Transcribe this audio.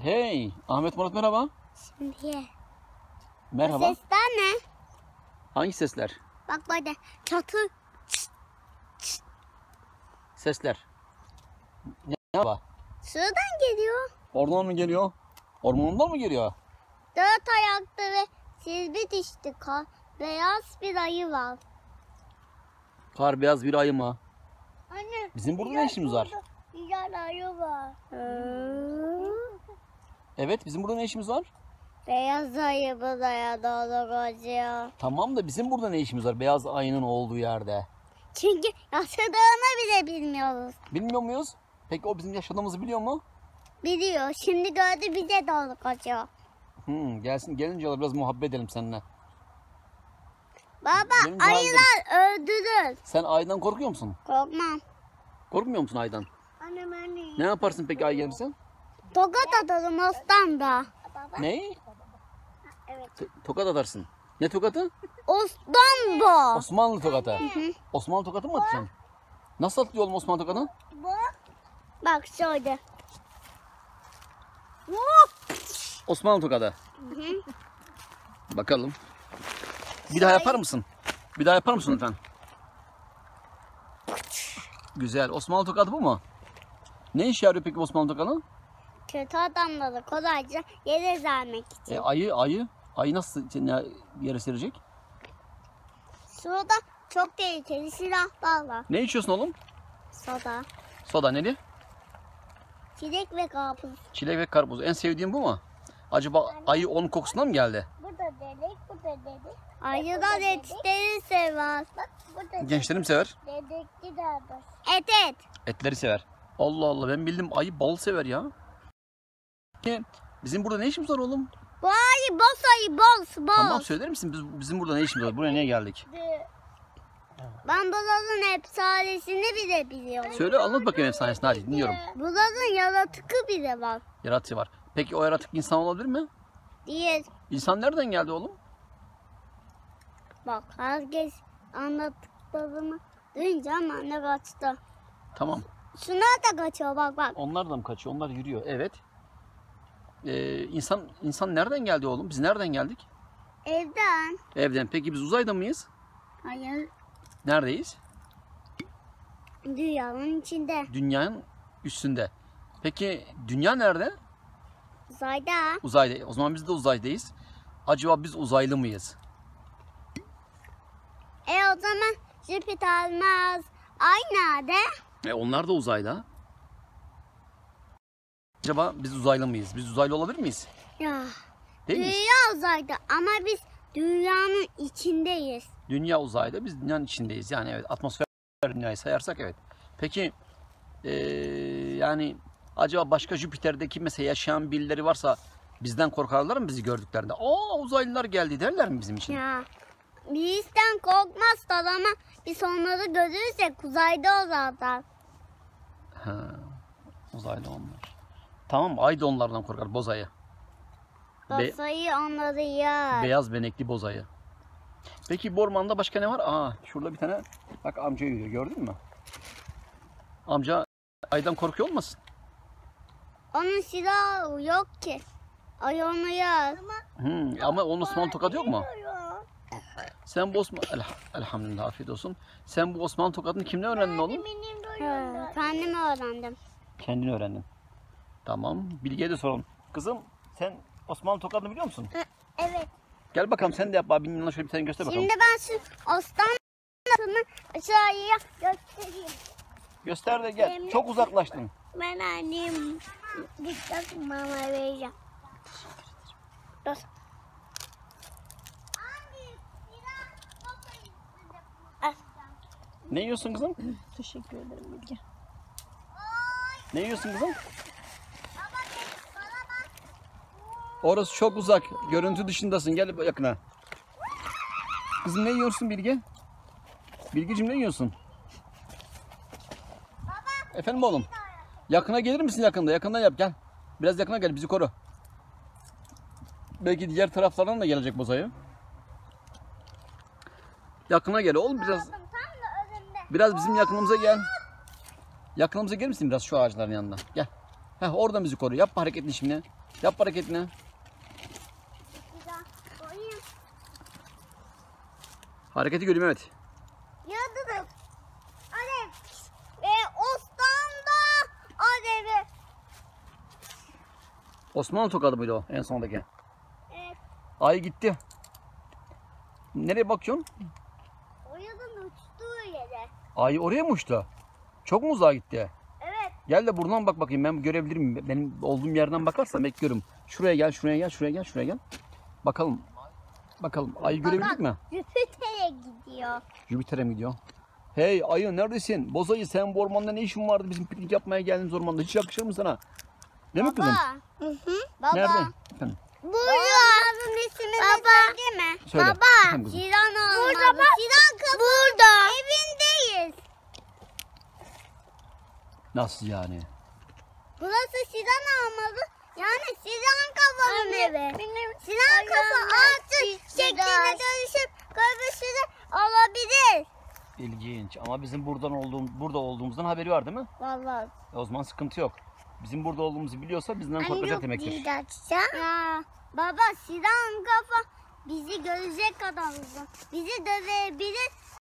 Hey Ahmet Murat merhaba. Şimdi. Merhaba. Sesler ne? Hangi sesler? Bak böyle çatı. Sesler. Ne var? Şuradan geliyor. Oradan mı geliyor? Ormanından mı geliyor? Dört ayaklı ve silbi dişli beyaz bir ayı var. Kar beyaz bir ayı mı? Anne. Bizim burada ne işimiz var? Güzel ayı var. Evet bizim burada ne işimiz var? Beyaz ayı buraya doğru koşuyor. Tamam da bizim burada ne işimiz var? Beyaz ayının olduğu yerde. Çünkü yaşadığını bile bilmiyoruz. Bilmiyor muyuz? Peki o bizim yaşadığımızı biliyor mu? Biliyor. Şimdi gördü bize doğru koşuyor. Gelsin gelince biraz muhabbet edelim seninle. Baba Gelince ayılar öldürür. Sen aydan korkuyor musun? Korkmam. Korkmuyor musun aydan? Annem anne. Ne yaparsın peki ay gelirse? Tokat atarım ostan da. Ne? Evet. Tokat atarsın. Ne tokatı? Ostan bu. Osmanlı tokatı. Osmanlı tokatı mı atacaksın? Nasıl atıyor oğlum Osmanlı tokatı? Bak şöyle. Osmanlı tokatı. Bakalım. Bir daha yapar mısın? Bir daha yapar mısın lütfen? Güzel. Osmanlı tokadı bu mu? Ne işe yarıyor peki Osmanlı tokadı? Kötü adamları kolayca yere sermek için. Ayı nasıl yere serecek? Şurada çok tehlikeli silahlar var. Ne içiyorsun oğlum? Soda, Soda neli? çilek ve karpuz. Çilek ve karpuz. En sevdiğin bu mu? Acaba ayı onun kokusundan mı geldi? Bu da delik, bu da delik. Ayılar etleri sever. Bak bu da Gençlerim sever. dedikli de Et et. Etleri sever. Allah Allah ben bildim ayı bal sever ya. Bizim burada ne işimiz var oğlum? Bu ayı boz ayı boz. Tamam söyler misin bizim burada ne işimiz var? Buraya niye geldik? Ben buranın efsanesini bile biliyorum. Söyle anlat bakayım efsanesini hadi dinliyorum. Buranın yaratıkı bile var. Yaratığı var. Peki o yaratık insan olabilir mi? Diye İnsan nereden geldi oğlum? bak herkes anlattıklarımı duyunca anne kaçtı. Tamam. Şunlar da kaçıyor bak. Onlar da mı kaçıyor? Onlar yürüyor. Evet. İnsan nereden geldi oğlum? Biz nereden geldik? Evden. Evden. Peki biz uzayda mıyız? Hayır. Neredeyiz? Dünyanın içinde. Dünyanın üstünde. Peki dünya nerede? Uzayda. Uzayda. O zaman biz de uzaydayız. Acaba biz uzaylı mıyız? O zaman Jüpiter, Mars, Ay nerede? Onlar da uzayda. Acaba biz uzaylı mıyız? Biz uzaylı olabilir miyiz? Ya. Değil miyiz? Dünya uzayda ama biz dünyanın içindeyiz. Dünya uzayda, biz dünyanın içindeyiz. Yani evet, atmosfer dünyayı sayarsak evet. Peki yani acaba başka Jüpiter'deki mesela yaşayan birileri varsa bizden korkarlar mı bizi gördüklerinde? Aa uzaylılar geldi derler mi bizim için? Ya. Bizden korkmazlar ama biz onları görürsek uzayda olurlar. Ha, uzaylı onlar. Tamam ay da onlardan korkar bozayı. Basayı onları yer. Beyaz benekli bozayı. Peki bu ormanda başka ne var? Aa şurada bir tane bak amca yürüyor gördün mü? Amca aydan korkuyor olmasın? Onun silahı yok ki. Ay onu yer. Ama onun Osmanlı tokadı yok mu? Sen bu elhamdülillah afiyet olsun. Sen bu Osmanlı tokadını kimden öğrendin oğlum? Kendim öğrendim. Kendin öğrendin. Tamam. Bilge'ye de soralım. Kızım sen Osmanlı tokadını biliyor musun? Evet. Gel bakalım sen de yap. Abinin yanına şöyle bir tane göster bakalım. Şimdi ben şu Osmanlı'nı aşağıya göstereyim. Göster de gel. Çok uzaklaştın. Ben annem dikkat mama vereceğim. Dur. Ne yiyorsun kızım? Teşekkür ederim Bilge. Ne yiyorsun kızım? Orası çok uzak. Görüntü dışındasın. Gel yakına. Kızım ne yiyorsun Bilge? Bilgeciğim ne yiyorsun? Efendim oğlum? Yakına gelir misin yakında? Yakından yap gel. Biraz yakına gel bizi koru. Belki diğer taraflardan da gelecek bozayı. Yakına gel oğlum biraz. Biraz bizim yakınımıza gel. Yakınımıza gelir misin biraz şu ağaçların yanına? Gel. Heh, oradan bizi koru. Yap hareketini şimdi. Yap hareketini. Bir daha koyayım. Hareketi göreyim evet. Yıldırım. Alev. Ve Osmanlı alevi. Osmanlı tokadı mıydı o en sondaki? Evet. Ay gitti. Nereye bakıyorsun? O yılın uçtuğu yere. Ay oraya mı uçtu? Çok mu uzağa gitti? Evet. Gel de buradan bak bakayım, ben görebilir miyim? Benim olduğum yerden bakarsan bekliyorum. Şuraya gel, şuraya gel, şuraya gel, şuraya gel. Bakalım. Bakalım ayı görebildik mi? Jüpiter'e gidiyor. Jüpiter'e mi gidiyor? Hey ayı neredesin? Boz ayı, sen bu ormanda ne işin vardı? Bizim piknik yapmaya geldiğimiz ormanda. Hiç yakışır mı sana? Değil mi kızım? Hı hı. Baba. Nerede? Efendim? Burada. Babamın ismini söyledi mi? Söyle. Baba. Efendim kızım? Sinan olmalı. Burada bak. Sinan kapı. Burada. Evindeyiz. Nasıl yani? Burası Sinan olmalı. Yani Sinan kafanın evi. Sinan kafa artık şekline dönüşüp göbüşünü alabilir. İlginç ama bizim burada olduğumuzdan haberi var değil mi? Vallahi. O zaman sıkıntı yok. Bizim burada olduğumuzu biliyorsa bizden korkacak demektir. Ya, baba Sinan kafa bizi görecek kadar uzun. Bizi dövebilir.